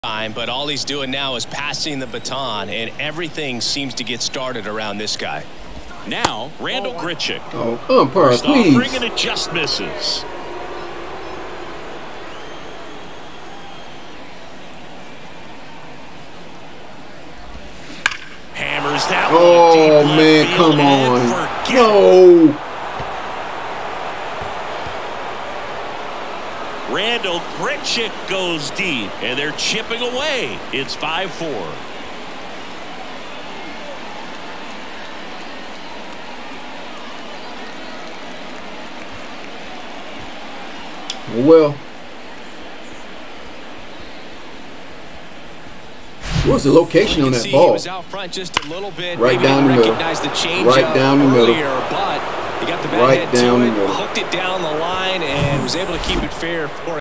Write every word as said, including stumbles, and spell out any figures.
time, but all he's doing now is passing the baton, and everything seems to get started around this guy. Now, Randall Grichuk. Oh, umpire, First please. offering, and it just misses. Hammers that one. Oh, man, come on. No. Randall Grichuk goes deep, and they're chipping away. It's five four. Well, what's the location on that ball? He was out front just a little bit. Right Maybe down the middle. recognized the change Right down the middle. earlier, but he got the bat Right head down to the it, middle. hooked it down the line, and was able to keep it fair for